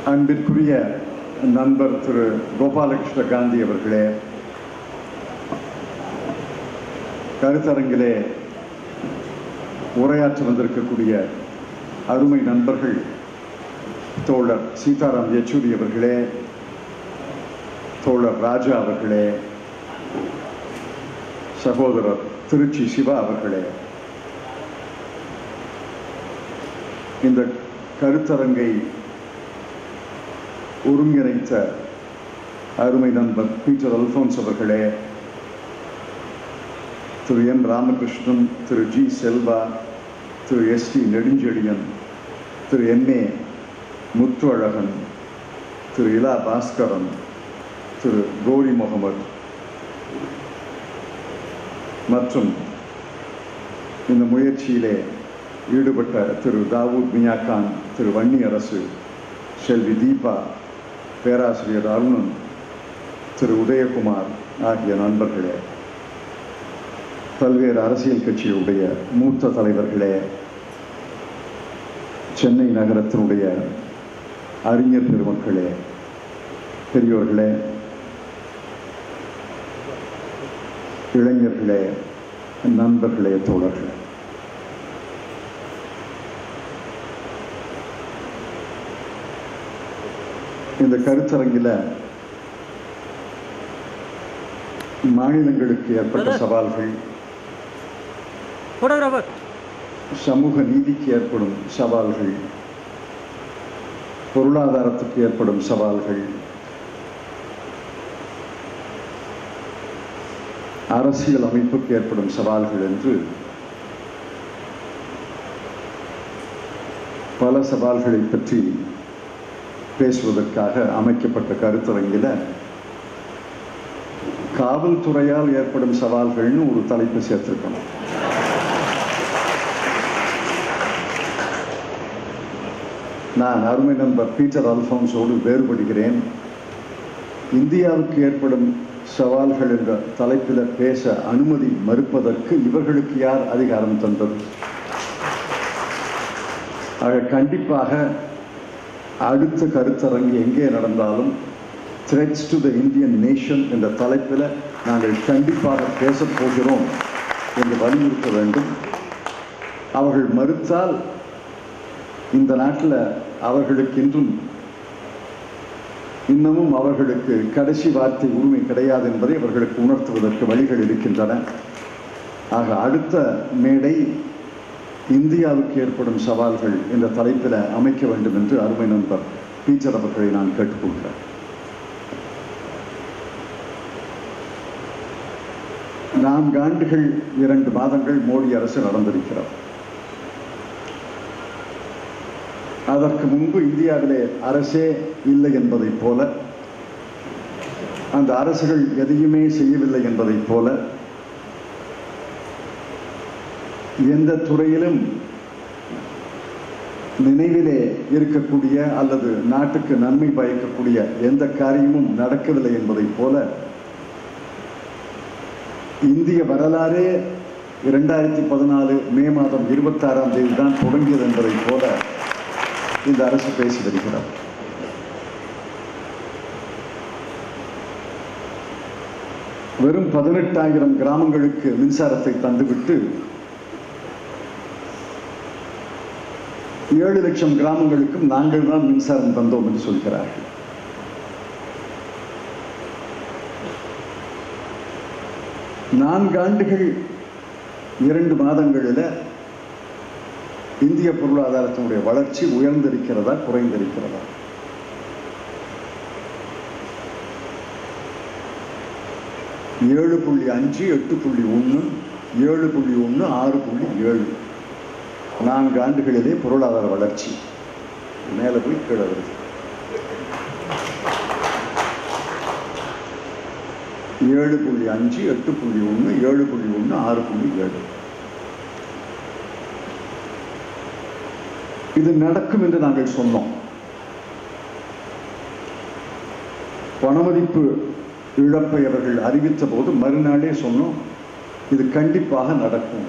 அன்பிற்குரிய நண்பர் திரு கோபாலகிருஷ்ண காந்தி அவர்களே, கருத்தரங்கிலே உரையாற்ற வந்திருக்கக்கூடிய அருமை நண்பர்கள் தோழர் சீதாராம் யெச்சூரி அவர்களே, தோழர் ராஜா அவர்களே, சகோதரர் திருச்சி சிவா அவர்களே, இந்த கருத்தரங்கை ஒருங்கிணைத்த அருமை நண்பர் பீட்டர் அல்போன்ஸ் அவர்களே, திரு என் ராமகிருஷ்ணன், திரு ஜி செல்வா, திரு எஸ்டி நெடுஞ்செழியன், திரு என்ஏ முத்து அழகன், திரு இலா பாஸ்கரன், திரு கோரி முகமது மற்றும் இந்த முயற்சியிலே ஈடுபட்ட திரு தாவூத் மியாக்கான், திரு வன்னி அரசு, செல்வி தீபா, பேராசிரியர் அருணன், திரு உதயகுமார் ஆகிய நண்பர்களே, பல்வேறு அரசியல் கட்சியுடைய மூத்த தலைவர்களே, சென்னை நகரத்தினுடைய அறிஞர் பெருமக்களே, பெரியோர்களே, இளைஞர்களே, நண்பர்களே, தோழர்களே, இந்த கருத்தரங்கில் மாநிலங்களுக்கு ஏற்பட்ட சவால்கள், சமூக நீதிக்கு ஏற்படும் சவால்கள், பொருளாதாரத்துக்கு ஏற்படும் சவால்கள், அரசியல் அமைப்புக்கு ஏற்படும் சவால்கள் என்று பல சவால்களை பற்றி பேசுவதற்காக அமைக்கப்பட்ட கருத்தரங்கில் காவல்துறையால் ஏற்படும் சவால்கள்னு ஒரு தலைப்பு சேர்த்திருக்கணும். நான் அருமை நண்பர் பீட்டர் அல்போன்ஸோடு வேறுபடுகிறேன். இந்தியாவுக்கு ஏற்படும் சவால்கள் என்ற தலைப்பில் பேச அனுமதி மறுப்பதற்கு இவர்களுக்கு யார் அதிகாரம் தந்தது? ஆக கண்டிப்பாக அடுத்த கருத்தரங்கு எங்கே நடந்தாலும் threads to the Indian nation என்ற தலைப்பில் நாங்கள் கண்டிப்பாக பேசப் போகிறோம் என்று வலியுறுத்த வேண்டும். அவர்கள் மறுத்தால் இந்த நாட்டில் அவர்களுக்கு இன்னமும் அவர்களுக்கு கடைசி வார்த்தை உரிமை கிடையாது என்பதை அவர்களுக்கு உணர்த்துவதற்கு வழிகள் இருக்கின்றன. ஆக அடுத்த மேடை இந்தியாவுக்கு ஏற்படும் சவால்கள் என்ற தலைப்பில் அமைக்க வேண்டும் என்று அருமை நண்பர் பீட்டர் அவர்களை நான் கேட்டுக்கொள்கிறேன். 4 ஆண்டுகள் 2 மாதங்கள் மோடி அரசு நடந்திருக்கிறது. அதற்கு முன்பு இந்தியாவிலே அரசே இல்லை என்பதைப் போல, அந்த அரசுகள் எதையுமே செய்யவில்லை என்பதைப் போல, எந்த துறையிலும் நினைவிலே இருக்கக்கூடிய அல்லது நாட்டுக்கு நன்மை பயக்கக்கூடிய எந்த காரியமும் நடக்கவில்லை என்பதைப் போல, இந்திய வரலாறே 2014 மே மாதம் 26ஆம் தேதி தான் தொடங்கியது என்பதைப் போல இந்த அரசு பேசி வருகிறது. வெறும் 18,000 கிராமங்களுக்கு மின்சாரத்தை தந்துவிட்டு 7 லட்சம் கிராமங்களுக்கும் நாங்கள் தான் மின்சாரம் தந்தோம் என்று சொல்கிறார்கள். நான்கு ஆண்டுகள் 2 மாதங்களில் இந்திய பொருளாதாரத்தினுடைய வளர்ச்சி உயர்ந்திருக்கிறதா குறைந்திருக்கிறதா? ஏழு 7.5, 8.1, 7.1, 6.7 4 ஆண்டுகளிலே பொருளாதார வளர்ச்சி மேலே போய் கீழே வருது. 7.5, 8.1, 7.1, 6.7 இது நடக்கும் என்று நாங்கள் சொன்னோம். பணமதிப்பு இழப்பை அவர்கள் அறிவித்த போது மறுநாளே சொன்னோம், இது கண்டிப்பாக நடக்கும்.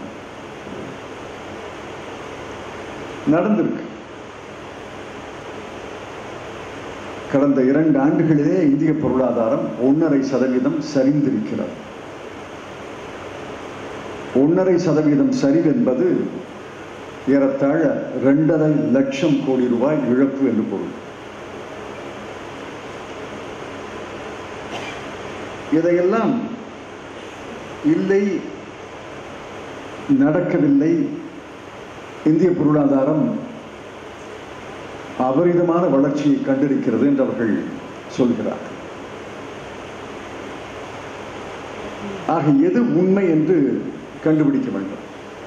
நடந்திருக்கு. கடந்த 2 ஆண்டுகளிலே இந்திய பொருளாதாரம் 1.5% சரிந்திருக்கிறது. 1.5% சரிவு என்பது ஏறத்தாழ 2.5 லட்சம் கோடி ரூபாய் இழப்பு என்று பொருள். இதையெல்லாம் இல்லை, நடக்கவில்லை, இந்திய பொருளாதாரம் அபரிதமான வளர்ச்சியை கண்டிருக்கிறது என்று அவர்கள் சொல்கிறார். ஆக எது உண்மை என்று கண்டுபிடிக்க வேண்டும்.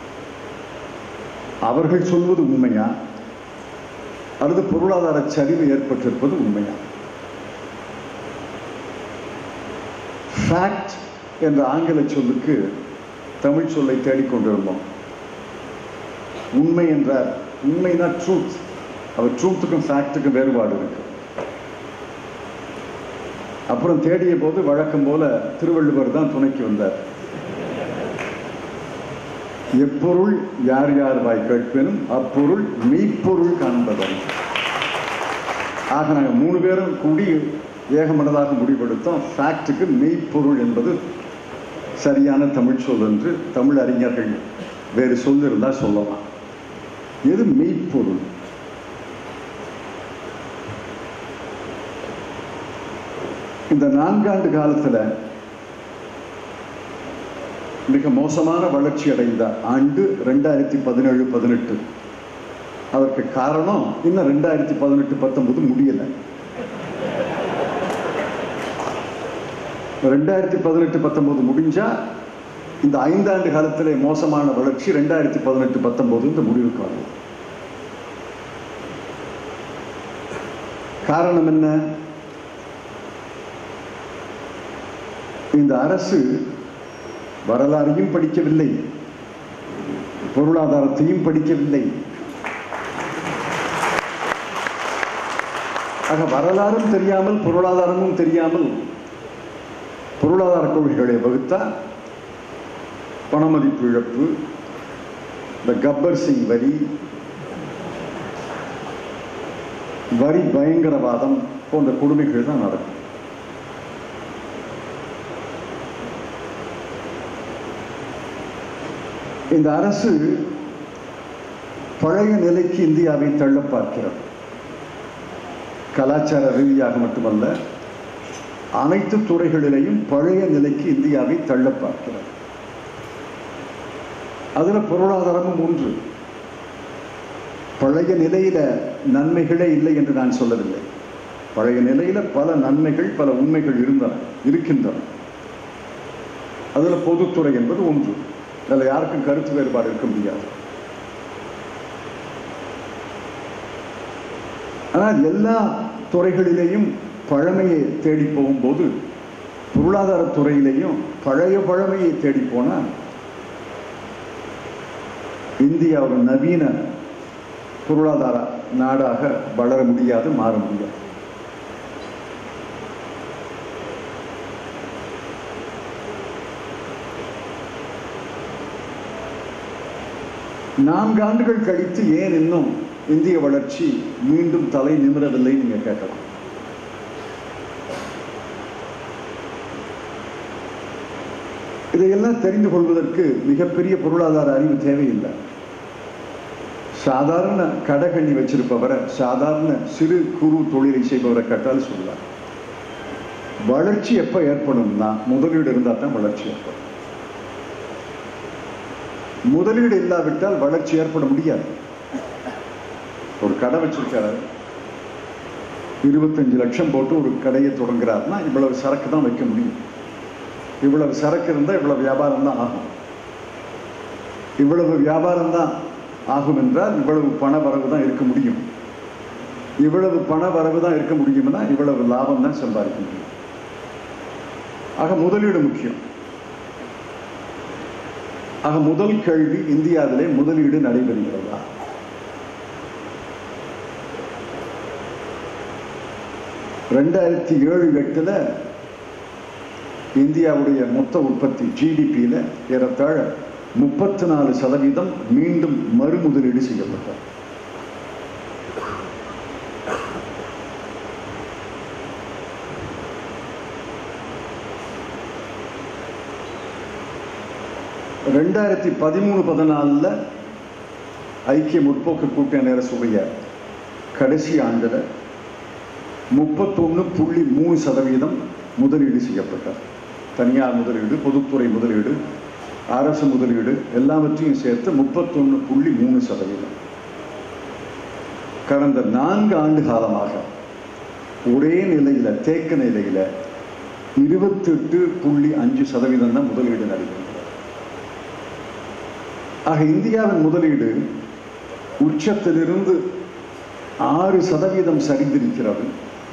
அவர்கள் சொல்வது உண்மையா அல்லது பொருளாதார சரிவு ஏற்பட்டிருப்பது உண்மையா? ஃபேக்ட் என்ற ஆங்கில சொல்லுக்கு தமிழ் சொல்லை தேடிக்கொண்டிருந்தோம். உண்மை என்றார், உண்மைனா ட்ரூத். அவர் ட்ரூத்துக்கும் ஃபேக்டுக்கும் வேறுபாடு இருக்கு. அப்புறம் தேடிய போது வழக்கம் போல திருவள்ளுவர் தான் துணைக்கு வந்தார். எப்பொருள் யார் யார் வாய் கேட்பேனும் அப்பொருள் மெய்ப்பொருள் காண்பதன். ஆக நாங்கள் 3 பேரும் கூடி ஏகமனதாக முடிவெடுத்தோம், ஃபேக்டுக்கு மெய்ப்பொருள் என்பது சரியான தமிழ் சொல் என்று. தமிழ் அறிஞர்கள் வேறு சொல் இருந்தால் சொல்லலாம். எது மெய்ப்பொருள்? இந்த 4 ஆண்டு காலத்தில் மிக மோசமான வளர்ச்சி அடைந்த ஆண்டு 2017-18. அதற்கு காரணம் இன்னும் 2018-19 முடியலை. 2018-19 முடிஞ்சா இந்த 5 ஆண்டு காலத்திலே மோசமான வளர்ச்சி 2018-19 இந்த முடிவுக்கு வரும். காரணம் என்ன? இந்த அரசு வரலாறையும் படிக்கவில்லை, பொருளாதாரத்தையும் படிக்கவில்லை. ஆக வரலாறும் தெரியாமல் பொருளாதாரமும் தெரியாமல் பொருளாதார கொள்கைகளை வகுத்தா பணமதிப்பு இழப்பு, இந்த கப்பர் சிங் வரி பயங்கரவாதம் போன்ற கொடுமைகள் தான் நடக்கும். இந்த அரசு பழைய நிலைக்கு இந்தியாவை தள்ள பார்க்கிறது. கலாச்சார ரீதியாக மட்டுமல்ல, அனைத்து துறைகளிலேயும் பழைய நிலைக்கு இந்தியாவை தள்ள பார்க்கிறது. அதுல பொருளாதாரமும் ஒன்று. பழைய நிலையில நன்மைகளே இல்லை என்று நான் சொல்லவில்லை. பழைய நிலையில பல நன்மைகள், பல உண்மைகள் இருக்கின்றன. அதுல பொதுத்துறை என்பது ஒன்று. அதில் யாருக்கும் கருத்து வேறுபாடு இருக்க முடியாது. ஆனால் எல்லா துறைகளிலேயும் பழமையை தேடி போகும்போது பொருளாதார துறையிலேயும் பழைமையை தேடி போனால் இந்தியா ஒரு நவீன பொருளாதார நாடாக வளர முடியாது, மாற முடியாது. நான்கு ஆண்டுகள் கழித்து ஏன் இன்னும் இந்திய வளர்ச்சி மீண்டும் தலை நிமிரவில்லை நீங்க கேட்கலாம். இதையெல்லாம் தெரிந்து கொள்வதற்கு மிகப்பெரிய பொருளாதார அறிவு தேவையில்லை. சாதாரண கடைகண்ணி வச்சிருப்பவரை, சாதாரண சிறு குறு தொழிலை செய்பவரை கேட்டால் சொல்லுவார். வளர்ச்சி எப்ப ஏற்படும்னா முதலீடு இருந்தால் தான் வளர்ச்சி ஏற்படும். முதலீடு இல்லாவிட்டால் வளர்ச்சி ஏற்பட முடியாது. ஒரு கடை வச்சிருக்காரு, 25 லட்சம் போட்டு ஒரு கடையை தொடங்குறாருன்னா இவ்வளவு சரக்கு தான் வைக்க முடியும். இவ்வளவு சரக்கு இருந்தால் இவ்வளவு வியாபாரம் தான் ஆகும். இவ்வளவு வியாபாரம் தான் ஆகும் என்றால் இவ்வளவு பண வரவு தான் இருக்க முடியும். இவ்வளவு பண வரவு தான் இருக்க முடியும்னா இவ்வளவு லாபம் தான் சம்பாதிக்க முடியும். ஆக முதலீடு முக்கியம். ஆக முதல் கேள்வி, இந்தியாவிலே முதலீடு நடைபெறுகிறதா? (2007-8) இந்தியாவுடைய மொத்த உற்பத்தி ஜிடிபியில ஏறத்தாழ 34% மீண்டும் மறுமுதலீடு செய்யப்பட்டார். 2013-14 ஐக்கிய முற்போக்கு கூட்டணி அரசுடைய கடைசி ஆண்டில் 31.3% முதலீடு செய்யப்பட்டார். தனியார் முதலீடு, பொதுத்துறை முதலீடு, அரசு முதலீடு எல்லாவற்றையும் சேர்த்து 31.3%. கடந்த 4 ஆண்டு காலமாக ஒரே நிலையில, தேக்க நிலையில 28.5% தான் முதலீடு நடைபெறுகிறது. ஆக இந்தியாவின் முதலீடு உச்சத்திலிருந்து 6% சரிந்திருக்கிறது.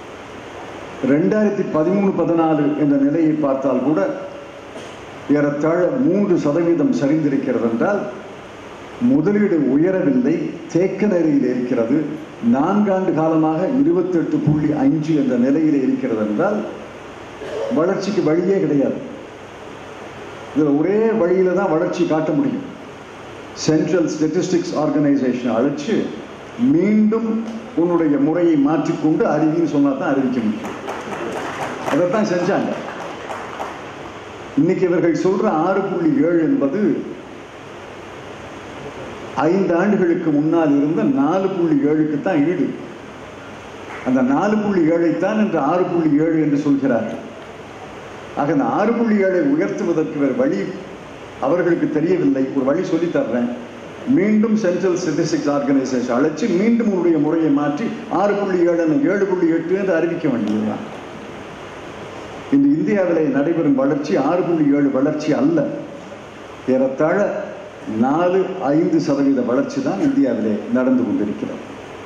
2013-14 என்ற நிலையை பார்த்தால் கூட ஏறத்தாழ 3% சரிந்திருக்கிறது என்றால் முதலீடு உயரவில்லை, தேக்க நிலையில் இருக்கிறது. 4 ஆண்டு காலமாக 28.5 என்ற நிலையில் இருக்கிறது என்றால் வளர்ச்சிக்கு வழியே கிடையாது. இதில் ஒரே வழியில தான் வளர்ச்சி காட்ட முடியும். சென்ட்ரல் ஸ்டாட்டிஸ்டிக்ஸ் ஆர்கனைசேஷன் அழைச்சு மீண்டும் உன்னுடைய முறையை மாற்றிக்கொண்டு அறிவின்னு சொன்னா தான் அறிவிக்க முடியும். அதைத்தான் செஞ்சாங்க. இன்னைக்கு இவர்கள் சொல்ற 6.7 என்பது 5 ஆண்டுகளுக்கு முன்னால் இருந்த 4.7க்கு தான் ஈடு. அந்த 4.7ஐத்தான் என்று 6.7 என்று சொல்கிறார்கள். ஆக அந்த 6.7ஐ உயர்த்துவதற்கு வேறு வழி அவர்களுக்கு தெரியவில்லை. ஒரு வழி சொல்லி தர்றேன். மீண்டும் சென்ட்ரல் ஸ்டாட்டிஸ்டிக்ஸ் ஆர்கனைசேஷன் அழைச்சு மீண்டும் உன்னுடைய முறையை மாற்றி 6.7 7.8 என்று அறிவிக்க வேண்டியதுதான். இந்த இந்தியாவிலே நடைபெறும் வளர்ச்சி 6.7 வளர்ச்சி அல்ல, ஏறத்தாழ 4-5% வளர்ச்சி தான் இந்தியாவிலே நடந்து கொண்டிருக்கிறது.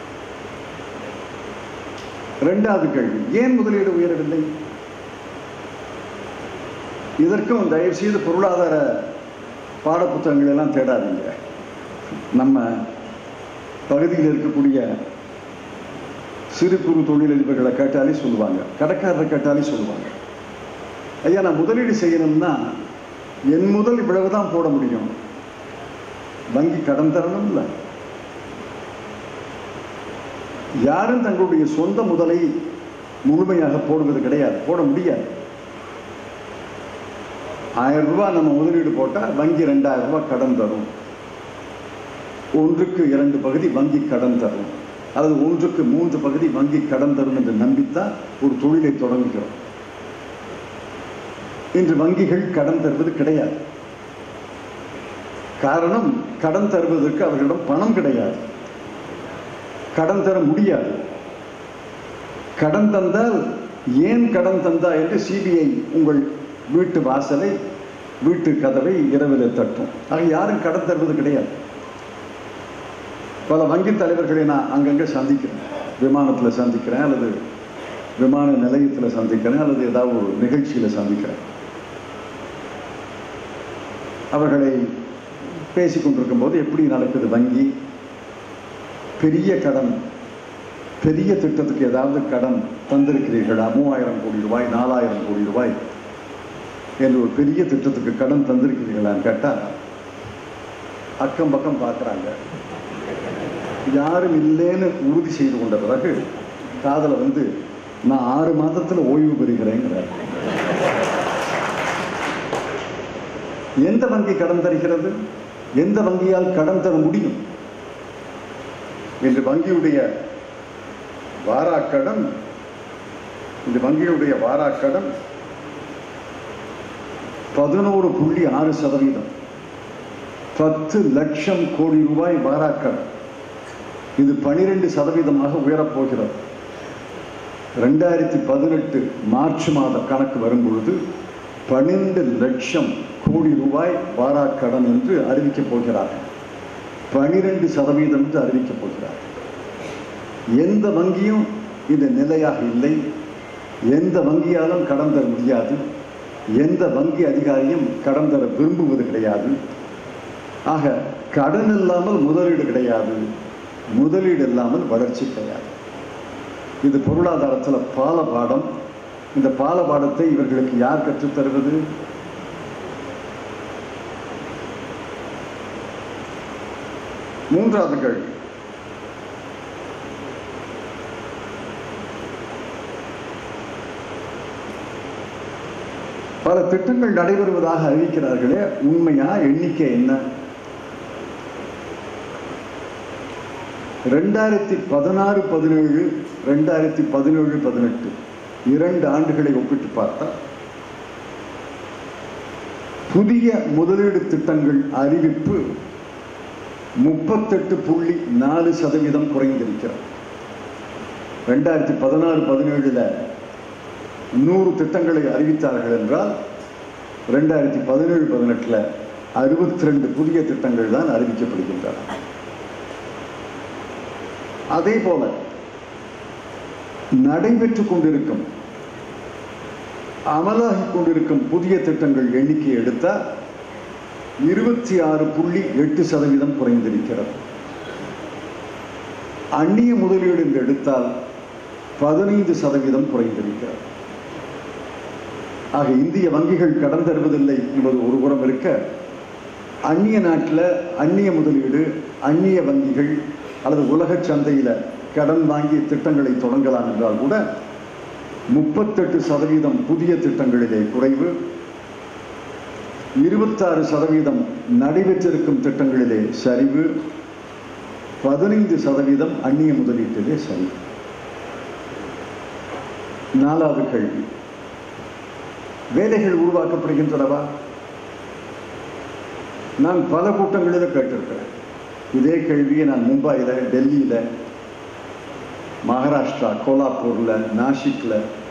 இரண்டாவது கேள்வி, ஏன் முதலீடு உயரவில்லை? இதற்கும் தயவு செய்து பொருளாதார பாடப்புத்தகங்கள் எல்லாம் தேடாதீங்க. நம்ம பகுதியில் இருக்கக்கூடிய சிறு குறு தொழிலதிபர்களை கேட்டாலே சொல்லுவாங்க, கடைக்காரரை கேட்டாலே சொல்லுவாங்க, ஐயா நான் முதலீடு செய்யணும்னா என் முதல் இவ்வளவுதான் போட முடியும், வங்கி கடன் தரணும் இல்லை. யாரும் தங்களுடைய சொந்த முதலை முழுமையாக போடுவது கிடையாது, போட முடியாது. 1000 ரூபாய் நம்ம முதலீடு போட்டால் வங்கி 2000 ரூபாய் கடன் தரும். 1க்கு 2 பகுதி வங்கி கடன் தரும், அல்லது 1க்கு 3 பகுதி வங்கி கடன் தரும் என்று நம்பித்தான் ஒரு தொழிலை தொடங்குகிறோம். இன்று வங்கிகள் கடன் தருவது கிடையாது. காரணம், கடன் தருவதற்கு அவர்களிடம் பணம் கிடையாது, கடன் தர முடியாது. கடன் தந்தால் ஏன் கடன் தந்தா என்று சிபிஐ உங்கள் வீட்டு வாசலை, வீட்டு கதவை இரவில் தட்டும். ஆக யாரும் கடன் தருவது கிடையாது. பல வங்கி தலைவர்களை நான் அங்கங்கே சந்திக்கிறேன். விமானத்தில் சந்திக்கிறேன், அல்லது விமான நிலையத்தில் சந்திக்கிறேன், அல்லது ஏதாவது ஒரு நிகழ்ச்சியில் சந்திக்கிறேன். அவர்களை பேசிக்கொண்டிருக்கும் போது எப்படி நடக்குது வங்கி, பெரிய கடன், பெரிய திட்டத்துக்கு ஏதாவது கடன் தந்திருக்கிறீர்களா? 3000 கோடி ரூபாய், 4000 கோடி ரூபாய் என்று ஒரு பெரிய திட்டத்துக்கு கடன் தந்திருக்கிறீர்களான்னு கேட்டால் அக்கம் பக்கம் பார்க்குறாங்க. யாரும் இல்லைன்னு உறுதி செய்து கொண்ட பிறகு காதல வந்து நான் 6 மாதத்தில் ஓய்வு பெறுகிறேங்கிறார். எந்த வங்கி கடன் தருகிறது? எந்த வங்கியால் கடன் தர முடியும்? என்று வங்கியுடைய வாராக்கடன், இந்த வங்கியுடைய வாராக்கடன் 11.6%, 10 லட்சம் கோடி ரூபாய் வாராக்கடன். இது 12% உயரப்போகிறது. 2018 மார்ச் மாத கணக்கு வரும்பொழுது 12 லட்சம் கோடி ரூபாய் வாராக்கடன் என்று அறிவிக்கப் போகிறார்கள். 12% என்று அறிவிக்கப் போகிறார்கள். எந்த வங்கியும் இது நிலையாக இல்லை, எந்த வங்கியாலும் கடன் தர முடியாது, எந்த வங்கி அதிகாரியும் கடன் தர விரும்புவது கிடையாது. ஆக கடன் இல்லாமல் முதலீடு கிடையாது, முதலீடு இல்லாமல் வளர்ச்சி கிடையாது. இது பொருளாதாரத்தில் பால பாடம். இந்த பால பாடத்தை இவர்களுக்கு யார் கற்றுத் தருவது? மூன்றாவது கேள்வி, பல திட்டங்கள் நடைபெறுவதாக அறிவிக்கிறார்களே, உண்மையா? எண்ணிக்கை என்ன? 2016-17, 2017-18 2 ஆண்டுகளை ஒப்பிட்டு பார்த்தா புதிய முதலீடு திட்டங்கள் அறிவிப்பு 38.4% குறைந்திருக்கிறது. 2016-17 100 திட்டங்களை அறிவித்தார்கள் என்றால் 2017-18 62 புதிய திட்டங்கள் தான் அறிவிக்கப்படுகின்றன. அதே போல நடைபெற்றுக் கொண்டிருக்கும், அமலாகிக் கொண்டிருக்கும் புதிய திட்டங்கள் எண்ணிக்கை எடுத்தால் 26.8% குறைந்திருக்கிறது. அந்நிய முதலீடு என்று எடுத்தால் 15% குறைந்திருக்கிறது. ஆக இந்திய வங்கிகள் கடன் தருவதில்லை என்பது ஒரு புறம் இருக்க, அந்நிய நாட்டில் அந்நிய முதலீடு, அந்நிய வங்கிகள் அல்லது உலக சந்தையில் கடன் வாங்கி திட்டங்களை தொடங்கலாம் என்றால் கூட 38% புதிய திட்டங்களிலே குறைவு, 26% நடைபெற்றிருக்கும் திட்டங்களிலே சரிவு, 15% அந்நிய முதலீட்டிலே சரிவு. 4வது கேள்வி, வேலைகள் உருவாக்கப்படுகின்றனவா? நான் பல கூட்டங்களில் கேட்டிருக்கிறேன் இதே கேள்வியை. நான் மும்பையில், டெல்லியில், மகாராஷ்டிரா, கோலாப்பூரில், நாசிக்கில்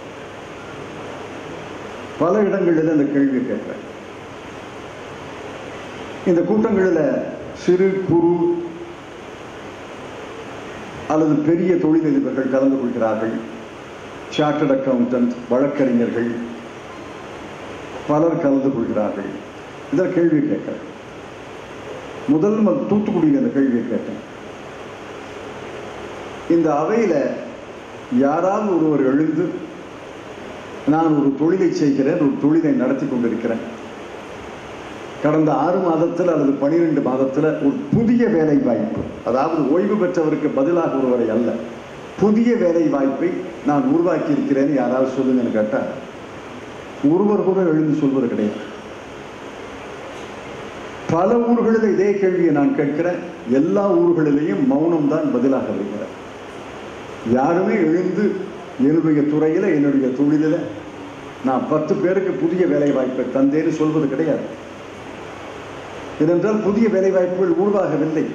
பல இடங்களில் இந்த கேள்வியை கேட்கிறேன். இந்த கூட்டங்களில் சிறு குறு அல்லது பெரிய தொழிலதிபர்கள் கலந்து கொள்கிறார்கள். சார்ட்டர்ட் அக்கவுண்டன்ட், வழக்கறிஞர்கள் பலர் கலந்து கொள்கிறார்கள். இதில் கேள்வி கேட்கிறேன். முதல் தூத்துக்குடியில் இந்த கேள்வியை கேட்டேன். இந்த அவையில் யாராவது ஒருவர் எழுந்து, நான் ஒரு தொழிலை செய்கிறேன், ஒரு தொழிலை நடத்தி கொண்டிருக்கிறேன், கடந்த 6 மாதத்தில் அல்லது 12 மாதத்தில் ஒரு புதிய வேலை வாய்ப்பு, அதாவது ஓய்வு பெற்றவருக்கு பதிலாக ஒருவரை அல்ல, புதிய வேலை வாய்ப்பை நான் உருவாக்கி இருக்கிறேன், யாராவது சொல்லுங்கன்னு கேட்டால் ஒருவர் கூட எழுந்து சொல்வது கிடையாது. பல ஊர்களில் இதே கேள்வியை நான் கேட்கிறேன். எல்லா ஊர்களிலேயும் மௌனம் தான் பதிலாக இருக்கிறேன். யாருமே எழுந்து என்னுடைய துறையில், என்னுடைய தொழிலில் நான் 10 பேருக்கு புதிய வேலை வாய்ப்பை தந்தேன்னு சொல்வது கிடையாது. ஏனென்றால் புதிய வேலை வாய்ப்புகள் உருவாகவில்லை.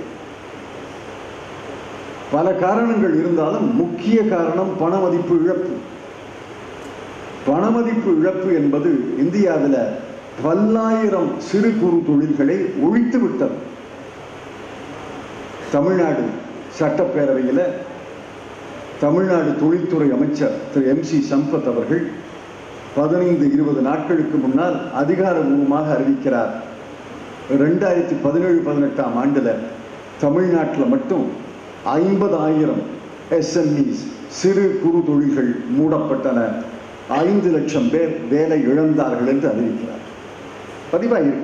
பல காரணங்கள் இருந்தாலும் முக்கிய காரணம் பணமதிப்பு இழப்பு. பணமதிப்பு இழப்பு என்பது இந்தியாவில் பல்லாயிரம் சிறு குறு தொழில்களை ஒழித்து விட்டது. தமிழ்நாடு சட்டப்பேரவையில் தமிழ்நாடு தொழில்துறை அமைச்சர் திரு MC சம்பத் அவர்கள் 15-20 நாட்களுக்கு முன்னால் அதிகாரபூர்வமாக அறிவிக்கிறார், 2017-18 ஆண்டில் தமிழ்நாட்டில் மட்டும் 50,000 SMEs சிறு குறு தொழில்கள் மூடப்பட்டன, 5 லட்சம் பேர் வேலை இழந்தார்கள் என்று அறிவிக்கிறார். பதிவாயிருக்கு.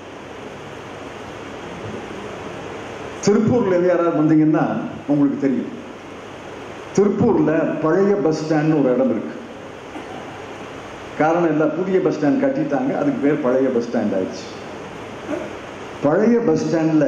திருப்பூர்ல யாராவது வந்தீங்கன்னா உங்களுக்கு தெரியும், திருப்பூர்ல பழைய பஸ் ஸ்டாண்ட் ஒரு இடம் இருக்கு. காரணம் இல்லை, புதிய பஸ் ஸ்டாண்ட் கட்டிட்டாங்க, அதுக்கு பேர் பழைய பஸ் ஸ்டாண்ட் ஆயிடுச்சு. பழைய பஸ் ஸ்டாண்ட்ல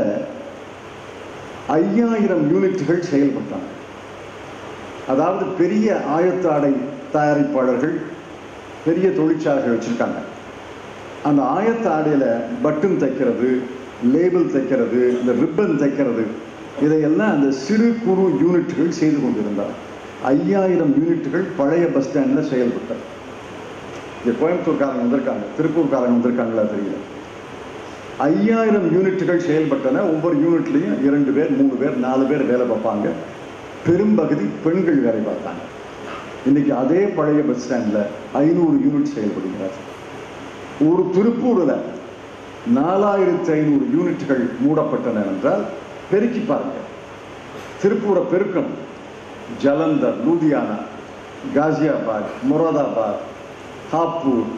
5000 யூனிட்டுகள் செயல்பட்டாங்க. அதாவது பெரிய ஆயத்த ஆடை தயாரிப்பாளர்கள் பெரிய தொழிற்சாலைகள் வச்சிருக்காங்க. அந்த ஆயத்த ஆடையில பட்டன் தைக்கிறது, லேபிள் தைக்கிறது, இந்த ரிப்பன் தைக்கிறது, இதையெல்லாம் அந்த சிறு குறு யூனிட்டுகள் செய்து கொண்டிருந்தார். 5000 யூனிட்டுகள் பழைய பஸ் ஸ்டாண்ட்ல செயல்பட்டார். இங்க கோயம்புத்தூர்காரங்க வந்திருக்காங்க, திருப்பூர்காரங்க வந்திருக்காங்களா தெரியல. 5000 யூனிட்டுகள் செயல்பட்டன. ஒவ்வொரு யூனிட்லையும் 2 பேர், 3 பேர், 4 பேர் வேலை பார்ப்பாங்க. பெரும்பகுதி பெண்கள் வேலை பார்த்தாங்க. இன்னைக்கு அதே பழைய பஸ் ஸ்டாண்ட்ல 500 யூனிட் செயல்படுகிறார். ஒரு திருப்பூர்ல 4500 யூனிட்டுகள் மூடப்பட்டன என்றால் பெருக்கி பாருங்க. திருப்பூரை பெருக்கணும். ஜலந்தர், லூதியானா, காசியாபாத், முராதாபாத், ஹாப்பூர்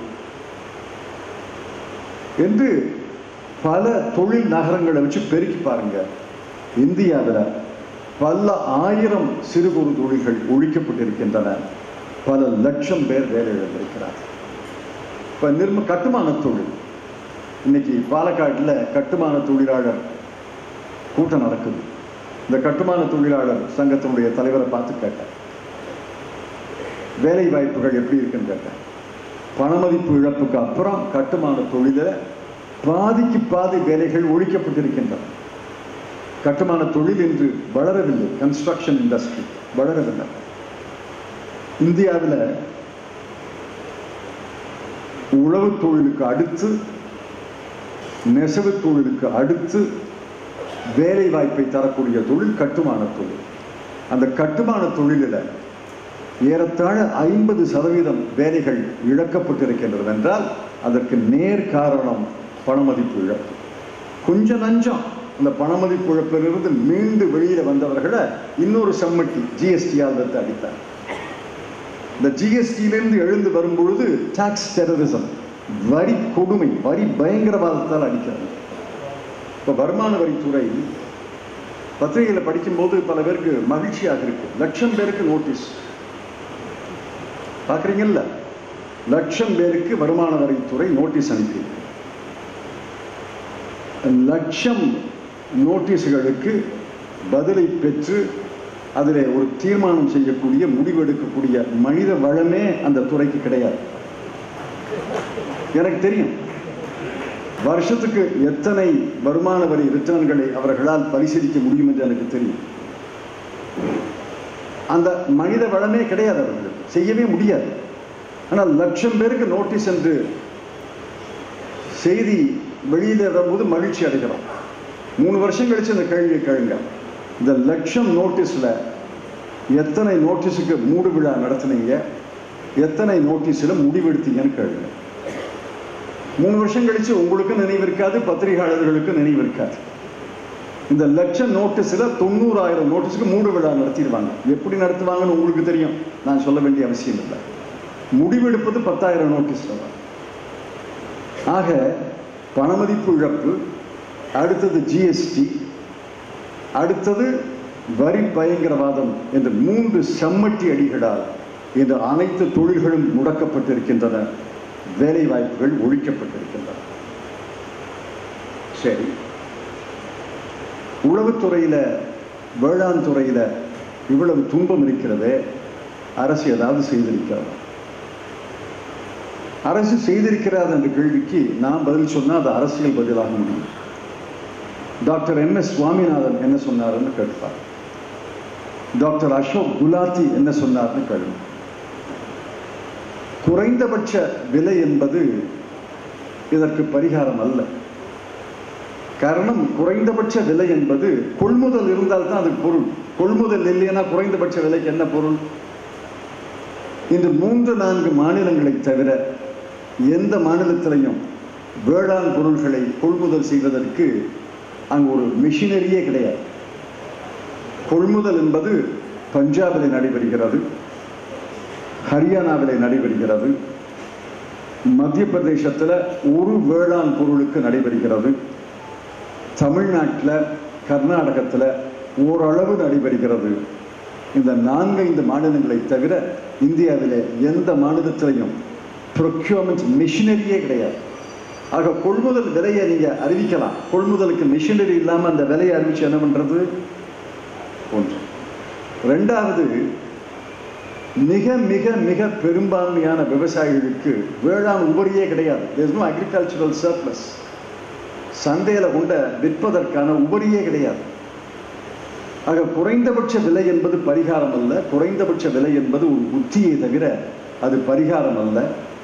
என்று பல தொழில் நகரங்களை வச்சு பெருக்கி பாருங்க. இந்தியாவில் பல ஆயிரம் சிறு குறு தொழில்கள் ஒழிக்கப்பட்டிருக்கின்றன. பல லட்சம் பேர் வேலை இழந்திருக்கிறார். இப்போ கட்டுமான தொழில் இன்னைக்கு பாலக்காட்டில் கட்டுமான தொழிலாளர் கூட்டம் நடக்குது. இந்த கட்டுமான தொழிலாளர் சங்கத்தினுடைய தலைவரை பார்த்து கேட்டேன், வேலை வாய்ப்புகள் எப்படி இருக்குன்னு கேட்டேன். பணமதிப்பு இழப்புக்கு அப்புறம் கட்டுமான தொழிலில் பாதிக்கு பாதி வேலைகள் ஒழிக்கப்பட்டிருக்கின்றன. கட்டுமான தொழில் இன்று வளரவில்லை, கன்ஸ்ட்ரக்ஷன் இண்டஸ்ட்ரி வளரவில்லை. இந்தியாவில் உழவு தொழிலுக்கு அடுத்து, நெசவு தொழிலுக்கு அடுத்து வேலை வாய்ப்பை தரக்கூடிய தொழில் கட்டுமான தொழில். அந்த கட்டுமான தொழிலில் ஏறத்தாழ 50% வேலைகள் இழக்கப்பட்டிருக்கின்றது என்றால் அதற்கு நேர் காரணம் பணமதிப்பு இழப்பு. கொஞ்சம் நஞ்சம் அந்த பணமதிப்பு இழப்பிலிருந்து மீண்டு வெளியில வந்தவர்களை இன்னொரு சம்மட்டி ஜிஎஸ்டியால் வைத்து அடித்தார். இந்த ஜிஎஸ்டியிலிருந்து எழுந்து வரும்பொழுது டாக்ஸ் டெரரிசம், வரி கொடுமை, வரி பயங்கரவாதத்தால் அடிக்கிறாங்க. இப்போ வருமான வரித்துறை பத்திரிகையில் படிக்கும்போது பல பேருக்கு மகிழ்ச்சியாக இருக்கு. 1,00,000 பேருக்கு நோட்டீஸ் பார்க்குறீங்கல்ல, 1,00,000 பேருக்கு வருமான வரித்துறை நோட்டீஸ் அனுப்பி 1,00,000 நோட்டீஸுகளுக்கு பதிலை பெற்று அதில் ஒரு தீர்மானம் செய்யக்கூடிய, முடிவெடுக்கக்கூடிய மனித வளமே அந்த துறைக்கு கிடையாது. எனக்கு தெரியும் வருஷத்துக்கு எத்தனை வருமான வரி ரிட்டர்ன்களை அவர்களால் பரிசீலிக்க முடியும் என்று எனக்கு தெரியும். அந்த மனித வளமே கிடையாது, அவர்களுக்கு செய்யவே முடியாது. ஆனால் 1,00,000 பேருக்கு நோட்டீஸ் என்று செய்தி வெளியில வரும்போது மகிழ்ச்சி அடைகிறோம். 3 வருஷம் கழிச்சு அந்த கேள்வியை கேளுங்க, இந்த 1,00,000 நோட்டீஸ்ல எத்தனை நோட்டீஸுக்கு மூடு விழா நடத்தினீங்க, எத்தனை நோட்டீஸில் முடிவெடுத்தீங்கன்னு கேளுங்க. 3 வருஷம் கழிச்சு உங்களுக்கு நினைவு இருக்காது, பத்திரிகையாளர்களுக்கு நினைவு இருக்காது. இந்த 1,00,000 நோட்டீஸில் 90,000 நோட்டீஸுக்கு மூடு விழா நடத்திடுவாங்க. எப்படி நடத்துவாங்கன்னு உங்களுக்கு தெரியும், நான் சொல்ல வேண்டிய அவசியம் இல்லை. முடிவெடுப்பது 10,000 நோட்டீஸில் தான். ஆக பணமதிப்பு இழப்பு, அடுத்தது ஜிஎஸ்டி, அடுத்தது வரி பயங்கரவாதம் என்ற 3 சம்மட்டி அடிகளால் இந்த அனைத்து தொழில்களும் முடக்கப்பட்டிருக்கின்றன, வேலை வாய்ப்புகள் ஒழிக்கப்பட்டிருக்கின்றன. சரி, உளவுத்துறையில, வேளாண் துறையில இவ்வளவு துன்பம் இருக்கிறதே, அரசு ஏதாவது செய்திருக்கிறது? அரசு செய்திருக்கிறார் என்ற கேள்விக்கு நான் பதில் சொன்னால் அது அரசியல் பதிலாக முடியும். டாக்டர் MS சுவாமிநாதன் என்ன சொன்னார்னு கேட்பார், டாக்டர் அசோக் குலாத்தி என்ன சொன்னார்னு கேள்வி. குறைந்தபட்ச விலை என்பது இதற்கு பரிகாரம் அல்ல. காரணம், குறைந்தபட்ச விலை என்பது கொள்முதல் இருந்தால் தான் அதுக்கு பொருள். கொள்முதல் இல்லைன்னா குறைந்தபட்ச விலைக்கு என்ன பொருள்? இந்த 3-4 மாநிலங்களை தவிர எந்த மாநிலத்திலையும் வேளாண் பொருள்களை கொள்முதல் செய்வதற்கு அங்கு ஒரு மிஷினரியே கிடையாது. கொள்முதல் என்பது பஞ்சாபில் நடைபெறுகிறது, ஹரியானாவிலே நடைபெறுகிறது, மத்திய பிரதேசத்தில் ஒரு வேளாண் பொருளுக்கு நடைபெறுகிறது, தமிழ்நாட்டில், கர்நாடகத்தில் ஓரளவு நடைபெறுகிறது. இந்த 4-5 மாநிலங்களை தவிர இந்தியாவிலே எந்த மாநிலத்திலையும் ப்ரொக்யூர்மெண்ட் மிஷினரியே கிடையாது. ஆக கொள்முதல் விலையை நீங்கள் அறிவிக்கலாம், கொள்முதலுக்கு மிஷினரி இல்லாமல் அந்த விலையை அறிவிச்சு என்ன பண்ணுறது? ஒன்று. ரெண்டாவது, மிக மிக மிக பெரும்பான்மையான விவசாயிகளுக்கு வேளாண் உபரியே கிடையாது. there is no agricultural surplus. சந்தையில் கொண்ட விற்பதற்கான உபரியே கிடையாது. ஆக குறைந்தபட்ச விலை என்பது பரிகாரம் அல்ல. குறைந்தபட்ச விலை என்பது ஒரு உத்தியை தவிர அது பரிகாரம் அல்ல.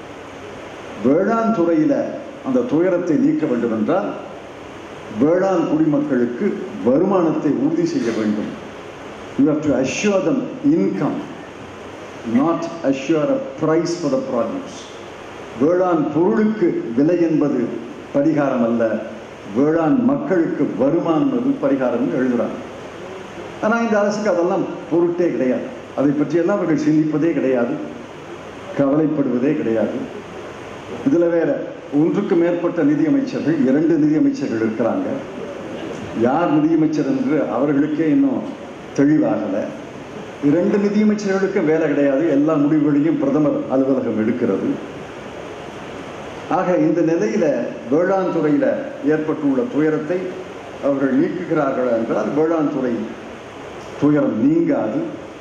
வேளாண் துறையில அந்த துயரத்தை நீக்க வேண்டும் என்றால் வேளாண் குடிமக்களுக்கு வருமானத்தை உறுதி செய்ய வேண்டும். You have to assure them income, not assure a price for the produce. வேளாண் பொருளுக்கு விலை என்பது பரிகாரம் அல்ல, வேளாண் மக்களுக்கு வருமானம் என்பது பரிகாரம் எழுதுறாங்க. ஆனால் இந்த அரசுக்கு அதெல்லாம் பொருட்டே கிடையாது. அதை பற்றியெல்லாம் அவர்கள் சிந்திப்பதே கிடையாது, கவலைப்படுவதே கிடையாது. இதில் வேற ஒன்றுக்கு மேற்பட்ட நிதியமைச்சர்கள், 2 நிதியமைச்சர்கள் இருக்கிறாங்க. யார் நிதியமைச்சர் என்று அவர்களுக்கே இன்னும் தெளிவாகலை. 2 நிதியமைச்சர்களுக்கும் வேலை கிடையாது, எல்லா முடிவுகளையும் பிரதமர் அலுவலகம் எடுக்கிறது. ஆக இந்த நிலையில வேளாண் துறையில ஏற்பட்டுள்ள துயரத்தை அவர்கள் நீக்குகிறார்கள் என்றால் வேளாண் துறை துயரம் நீங்காது.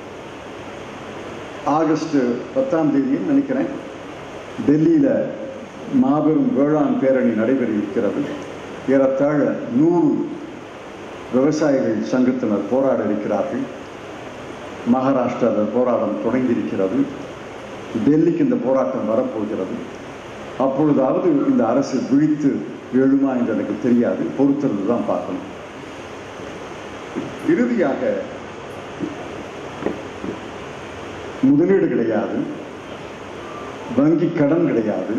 ஆகஸ்ட் 10ஆம் தேதியும் நினைக்கிறேன் டெல்லியில மாபெரும் வேளாண் பேரணி நடைபெற இருக்கிறது. ஏறத்தாழ 100 விவசாயிகள் சங்கத்தினர் போராட இருக்கிறார்கள். மகாராஷ்டிராவில் போராட்டம் தொடங்கி இருக்கிறது. டெல்லிக்கு இந்த போராட்டம் வரப்போகிறது. அப்பொழுதாவது இந்த அரசு விழித்து எழுமா என்று எனக்கு தெரியாது. பொறுத்திருந்து தான் பார்க்கணும். இறுதியாக முதலீடு கிடையாது, வங்கி கடன் கிடையாது,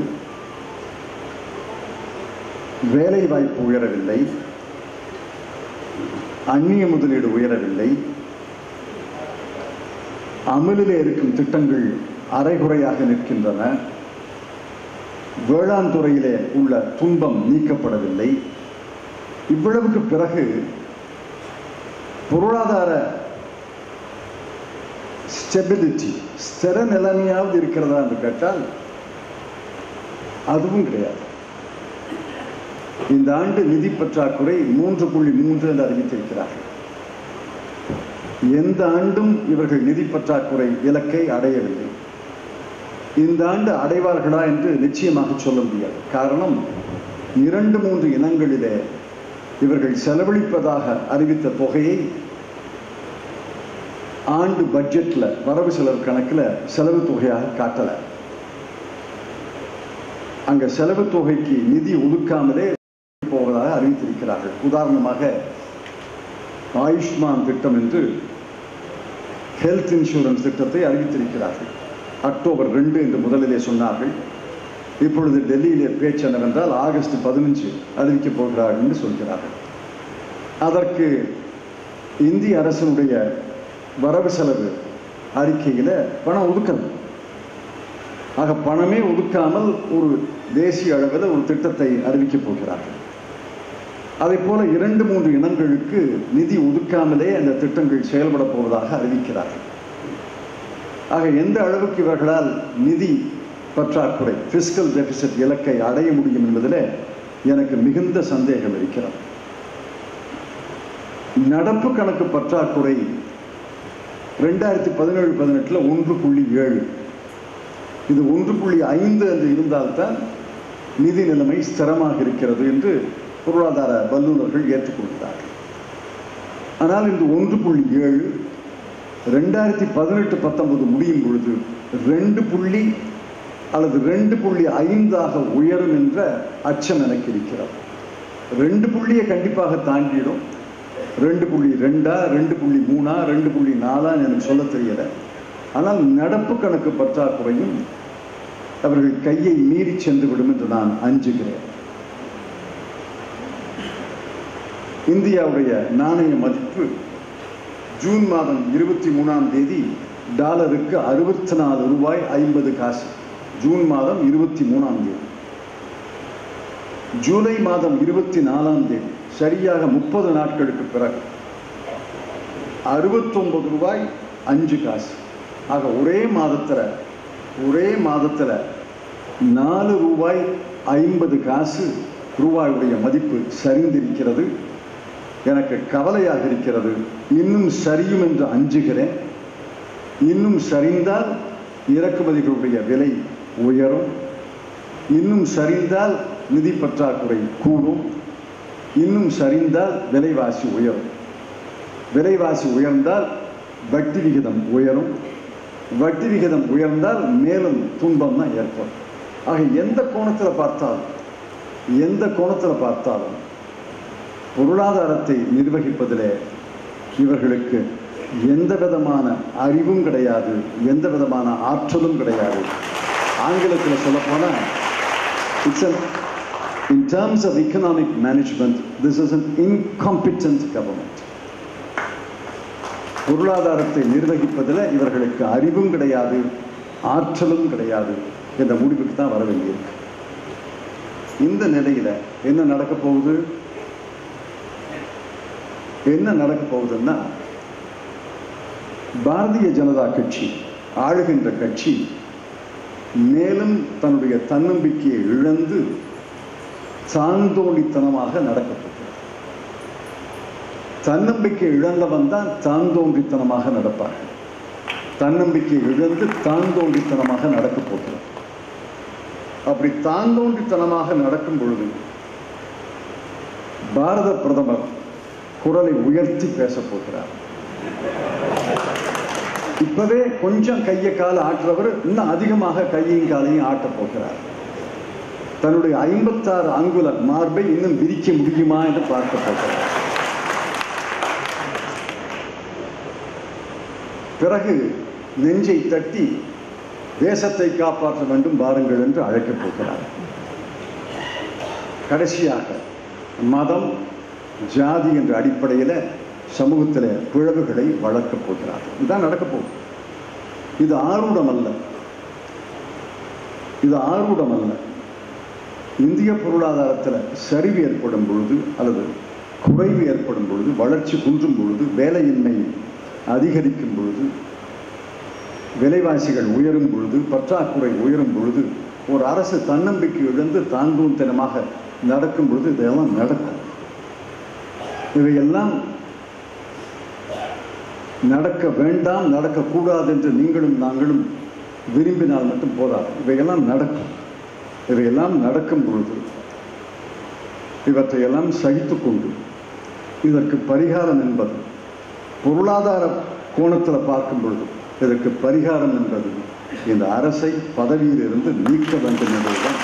வேலை வாய்ப்பு உயரவில்லை, அந்நிய முதலீடு உயரவில்லை, அமலிலே இருக்கும் திட்டங்கள் அரைகுறையாக நிற்கின்றன, வேளாண் துறையிலே உள்ள துன்பம் நீக்கப்படவில்லை. இவ்வளவுக்கு பிறகு பொருளாதார ஸ்டெபிலிட்டி, ஸ்திர நிலைமையாவது இருக்கிறதா என்று கேட்டால் அதுவும் கிடையாது. இந்த ஆண்டு நிதி பற்றாக்குறை 3.3 என்று அறிவித்திருக்கிறார்கள். எந்த ஆண்டும் இவர்கள் நிதி பற்றாக்குறை இலக்கை அடையவில்லை. இந்த ஆண்டு அடைவார்களா என்று நிச்சயமாக சொல்ல முடியாது. காரணம், 2-3 இனங்களிலே இவர்கள் செலவழிப்பதாக அறிவித்த தொகையை ஆண்டு பட்ஜெட்ல வரவு செலவு கணக்கில் செலவு தொகையாக காட்டல. அங்க செலவு தொகைக்கு நிதி ஒதுக்காமலே போவதாக அறிவித்திருக்கிறார்கள். உதாரணமாக ஆயுஷ்மான் திட்டம் என்று ஹெல்த் இன்சூரன்ஸ் திட்டத்தை அறிவித்திருக்கிறார்கள். அக்டோபர் 2 என்று முதலிலே சொன்னார்கள். இப்பொழுது டெல்லியிலே பேச்சு என்னவென்றால் ஆகஸ்ட் 15 அறிவிக்கப் போகிறார்கள் என்று சொல்கிறார்கள். அதற்கு இந்திய அரசினுடைய வரவு செலவு அறிக்கையில பணம் ஒதுக்கணும். ஆக பணமே ஒதுக்காமல் ஒரு தேசிய அளவில் ஒரு திட்டத்தை அறிவிக்கப் போகிறார்கள். அதை போல 2-3 இனங்களுக்கு நிதி ஒதுக்காமலே அந்த திட்டங்கள் செயல்பட போவதாக அறிவிக்கிறார்கள். ஆக எந்த அளவுக்கு இவர்களால் நிதி பற்றாக்குறை பிஸ்கல் டெபிசிட் இலக்கை அடைய முடியும் என்பதில் எனக்கு மிகுந்த சந்தேகம் இருக்கிறது. நடப்பு கணக்கு பற்றாக்குறை 2017-18 1.7, இது 1.5 என்று இருந்தால்தான் நிதி நிலைமை ஸ்திரமாக இருக்கிறது என்று பொருளாதார வல்லுநர்கள் ஏற்றுக்கொள்கிறார்கள். ஆனால் இந்த 1.7 2018-19 முடியும் பொழுது 2 அல்லது 2.5 உயரும் என்ற அச்சம் எனக்கு இருக்கிறது. 2 கண்டிப்பாக தாண்டிடும். 2.2, 2.3, 2.4 எனக்கு சொல்ல தெரியல. ஆனால் நடப்பு கணக்கு பற்றாக்குறையும் அவர்கள் கையை மீறி சென்றுவிடும் என்று நான் அஞ்சுகிறேன். இந்தியாவுடைய நாணய மதிப்பு ஜூன் மாதம் 23ஆம் தேதி டாலருக்கு 64 ரூபாய் 50 காசு. ஜூன் மாதம் 23ஆம் தேதி. ஜூலை மாதம் 24ஆம் தேதி, சரியாக 30 நாட்களுக்கு பிறகு 69 ரூபாய் 5 காசு. ஆக ஒரே மாதத்துல 4 ரூபாய் 50 காசு ரூபாயுடைய மதிப்பு சரிந்திருக்கிறது. எனக்கு கவலையாக இருக்கிறது. இன்னும் சரியும் என்று அஞ்சுகிறேன். இன்னும் சரிந்தால் இறக்குமதிகளுடைய விலை உயரும். இன்னும் சரிந்தால் நிதி பற்றாக்குறை கூடும். இன்னும் சரிந்தால் விலைவாசி உயரும். விலைவாசி உயர்ந்தால் வட்டி விகிதம் உயரும். வட்டி விகிதம் உயர்ந்தால் மேலும் துன்பம் தான் ஏற்படும். ஆக எந்த கோணத்தில் பார்த்தாலும் பொருளாதாரத்தை நிர்வகிப்பதிலே இவர்களுக்கு எந்த விதமான அறிவும் கிடையாது, எந்த விதமான ஆற்றலும் கிடையாது. ஆங்கிலத்தில் சொல்லப்போனால் in terms of economic management, this is an incompetent government. பொருளாதாரத்தை நிர்வகிப்பதில் இவர்களுக்கு அறிவும் கிடையாது, ஆற்றலும் கிடையாது என்ற முடிவுக்கு தான் வர வேண்டியிருக்கு. இந்த நிலையில என்ன நடக்க போகுதுன்னா, பாரதிய ஜனதா கட்சி ஆளுகின்ற கட்சி மேலும் தன்னுடைய தன்னம்பிக்கையை இழந்து சாந்தோண்டித்தனமாக நடக்கப்பட்டது. தன்னம்பிக்கை இழந்தவன் தான் தாந்தோன்றித்தனமாக நடப்பார்கள். தன்னம்பிக்கை இழந்து தாந்தோன்றித்தனமாக நடக்கப் போகிறார். அப்படி தாந்தோன்றித்தனமாக நடக்கும் பொழுது பாரத பிரதமர் குரலை உயர்த்தி பேசப் போகிறார். இப்பவே கொஞ்சம் கையை கால ஆற்றவர் இன்னும் அதிகமாக கையையும் காலையும் ஆட்டப் போகிறார். தன்னுடைய 56 அங்குல மார்பை இன்னும் விரிக்க முடியுமா என்று பார்க்க போகிறார். பிறகு நெஞ்சை தட்டி தேசத்தை காப்பாற்ற வேண்டும் வாருங்கள் என்று அழைக்கப் போகிறார். கடைசியாக மதம் ஜாதி என்ற அடிப்படையில் சமூகத்தில் பிளவுகளை வளர்க்கப் போகிறார். இதுதான் நடக்கப் போகுது. இது ஆரூடம் அல்ல. இது ஆரூடம் அல்ல. இந்திய பொருளாதாரத்தில் சரிவு ஏற்படும் பொழுது அல்லது குறைவு ஏற்படும் பொழுது, வளர்ச்சி குன்றும் பொழுது, வேலையின்மை அதிகரிக்கும் பொழுது, விலைவாசிகள் உயரும் பொழுது, பற்றாக்குறை உயரும் பொழுது, ஒரு அரசு தன்னம்பிக்கை இழந்து தாந்தூன்தனமாக நடக்கும் பொழுது இதெல்லாம் நடக்கும். இவையெல்லாம் நடக்க வேண்டாம், நடக்கக்கூடாது என்று நீங்களும் நாங்களும் விரும்பினால் மட்டும் போதாது. இவையெல்லாம் நடக்கும். இவையெல்லாம் நடக்கும் பொழுது இவற்றையெல்லாம் சகித்து கொண்டு இதற்கு பரிகாரம் என்பது பொருளாதார கோணத்தில் பார்க்கும் பொழுது இதற்கு பரிகாரம் என்பது இந்த அரசை பதவியில் இருந்து நீக்க வேண்டும் என்பதுதான்.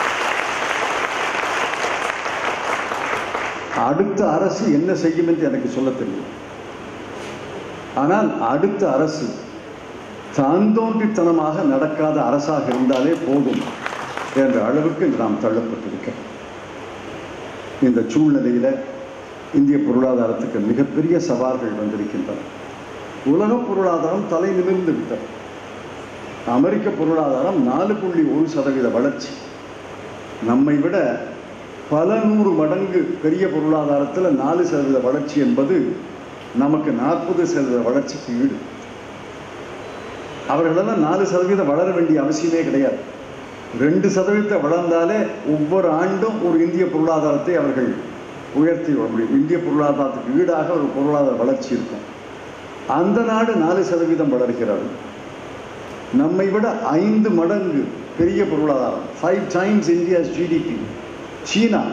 அடுத்த அரசு என்ன செய்யும் என்று எனக்கு சொல்ல தெரியும். ஆனால் அடுத்த அரசு தாந்தோன்றித்தனமாக நடக்காத அரசாக இருந்தாலே போதும் என்ற அளவுக்கு நாம் தள்ளப்பட்டிருக்கிறோம். இந்த சூழ்நிலையில இந்திய பொருளாதாரத்துக்கு மிகப்பெரிய சவால்கள் வந்திருக்கின்றன. உலக பொருளாதாரம் தலை நிமிர்ந்து விட்டது. அமெரிக்க பொருளாதாரம் 4.1% வளர்ச்சி. நம்மை விட பல 100 மடங்கு பெரிய பொருளாதாரத்தில் 4% வளர்ச்சி என்பது நமக்கு 40% வளர்ச்சிக்கு ஈடு. அவர்களெல்லாம் 4% வளர வேண்டிய அவசியமே கிடையாது. 2% வளர்ந்தாலே ஒவ்வொரு ஆண்டும் ஒரு இந்திய பொருளாதாரத்தை அவர்கள் உயர்த்தி விட முடியும். இந்திய பொருளாதாரத்துக்கு ஈடாக ஒரு பொருளாதார வளர்ச்சி இருக்கும். அந்த நாடு 4% வளர்கிறது. நம்மை விட 5 மடங்கு பெரிய பொருளாதாரம், 5 times India's GDP. சீனா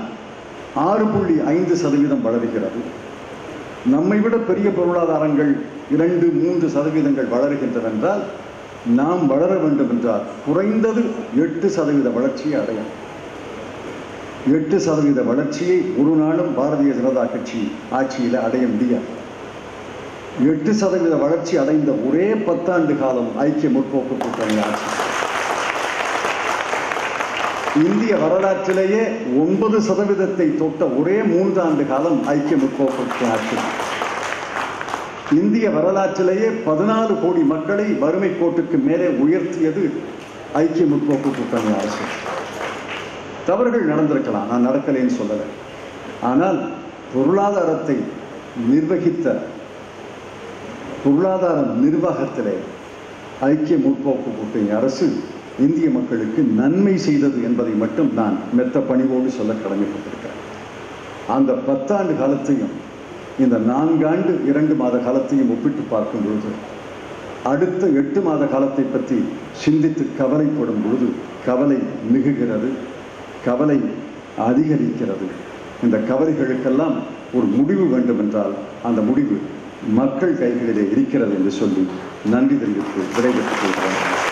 6.5% வளர்கிறது. நம்மை விட பெரிய பொருளாதாரங்கள் 2-3% வளர்கின்றன என்றால் நாம் வளர வேண்டும் என்றால் குறைந்தது 8% வளர்ச்சியை அடையும். 8% வளர்ச்சியை ஒரு நாளும் பாரதிய ஜனதா கட்சி ஆட்சியில் அடைய முடியாது. 8% வளர்ச்சி அடைந்த ஒரே 10 ஆண்டு காலம் ஐக்கிய முற்போக்கு கூட்டணி ஆட்சி. இந்திய வரலாற்றிலேயே 9% தொட்ட ஒரே 3 ஆண்டு காலம் ஐக்கிய முற்போக்கு ஆட்சி. இந்திய வரலாற்றிலேயே 14 கோடி மக்களை வறுமை கோட்டுக்கு மேலே உயர்த்தியது ஐக்கிய முற்போக்கு கூட்டணி அரசு. தவறுகள் நடந்திருக்கலாம், நான் நடக்கலைன்னு சொல்லலை. ஆனால் பொருளாதாரத்தை நிர்வகித்த பொருளாதார நிர்வாகத்திலே ஐக்கிய முற்போக்கு கூட்டணி அரசு இந்திய மக்களுக்கு நன்மை செய்தது என்பதை மட்டும் நான் மெத்த பணிவோடு சொல்ல கடமைப்பட்டிருக்கிறேன். அந்த 10 ஆண்டு காலத்தையும் இந்த 4 ஆண்டு 2 மாத காலத்தையும் ஒப்பிட்டு பார்க்கும் பொழுது அடுத்த 8 மாத காலத்தை பற்றி சிந்தித்து கவலைப்படும் பொழுது கவலை மிகுகிறது, கவலை அதிகரிக்கிறது. இந்த கவலைகளுக்கெல்லாம் ஒரு முடிவு வேண்டும் என்றால் அந்த முடிவு மக்கள் கைகளிலே இருக்கிறது என்று சொல்லி நன்றி தெரிவித்து விடைபெற்றுக் கொள்கிறேன்.